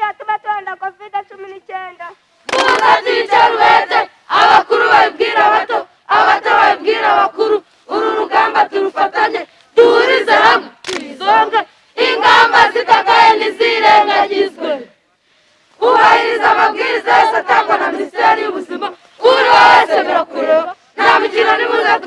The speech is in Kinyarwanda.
cyatuma turinda COVID-19. Muzazicarwete abakuru babibwira abato, abato babibwira abakuru. Uru rugamba turufatanye, duhurize hamwe twizonge, ingamba zitakaye ntizirengagizwe. Kubahiriza amabwiriza yose atangwa na Minisiteri y'Ubuzima, uri wese birakureba. Nta mikino nimuze